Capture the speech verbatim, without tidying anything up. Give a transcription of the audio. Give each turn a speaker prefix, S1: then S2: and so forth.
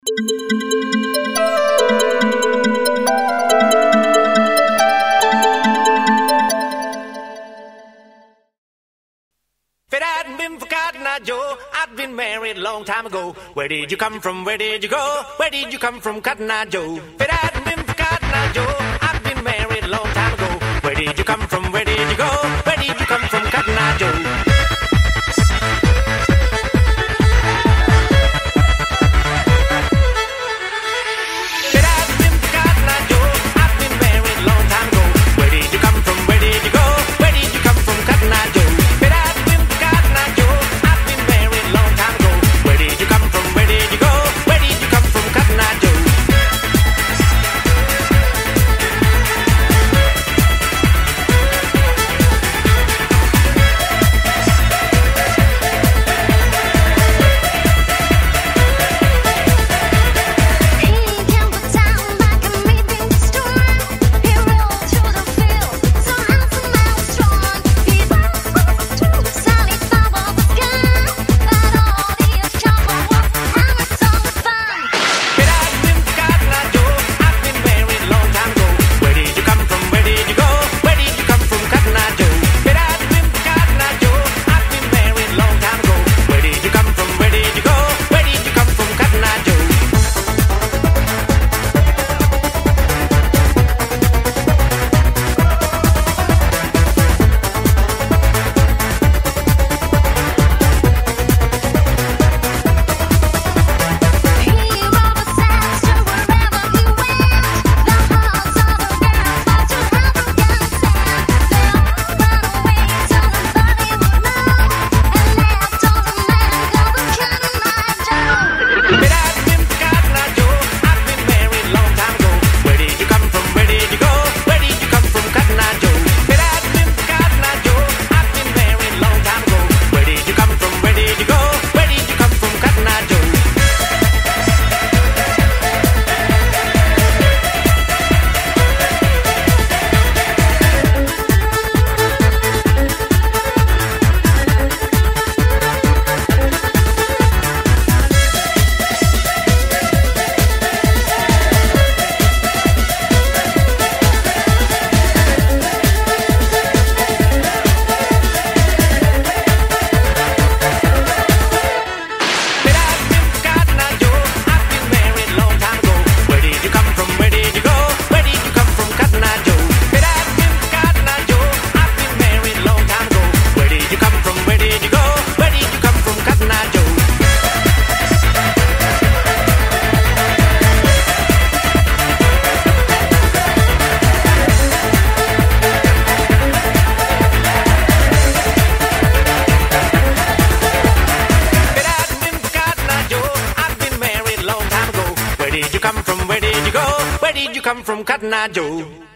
S1: If it hadn't been for Cotton Eye Joe, I'd been married a long time ago. Where did you come from? Where did you go? Where did you come from, Cotton Eye Joe? If it hadn't been for Cotton Eye Joe, I'd been married a long time ago. Where did you come from? Where did you go? Where did you come from, Cotton Eye Joe? Where did you come from? Where did you go? Where did you come from, Cotton Eye Joe?